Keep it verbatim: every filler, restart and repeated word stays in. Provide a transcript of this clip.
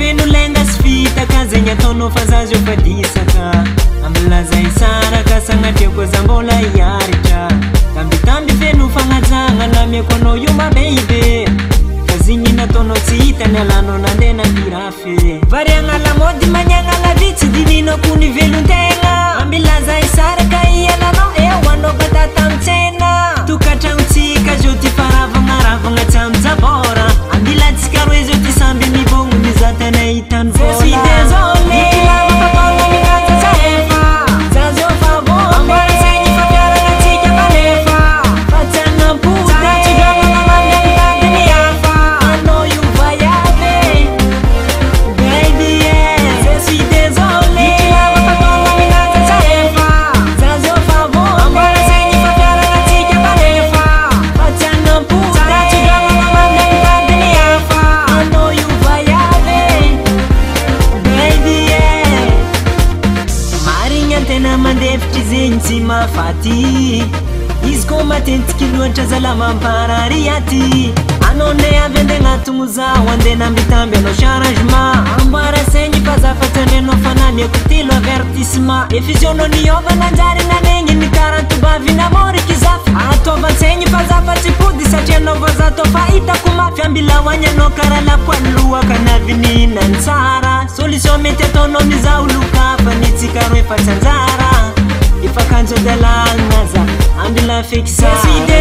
feno lenga sfita kazenya tono fazajo padisaka amlaza isara kasanga teko zambola yarja tambi tambi feno fangazanga na mekono yuma baby kazinyi na tono sita nelano na ndena birafe varianga la modi manyanga la vici divino kuni veluntenga ambilaza isara kaiya na no e wano bata tamtena tukachautika joti parava ngarava ngachamza bora ambila tikarezo tisambi mibongo mizata na itan vola je suis désolé Zima fati isko matenti kiluancha zalama mparariati anone avende ngatumuza wande na mitambe no chargement ambara senyi paza fatene no fanami kutilo avertissement efiziono ni ova na njari na nengi ni tarantu bavi na mori kizafi atova senyi paza fati pudi sache no vazato faita kuma fiambila wanya no karala kwa luwa kanavini na nsara solution metetono mizauluka fanitsi karwe fatanzara If I can't do the langaza, I'm the fixa.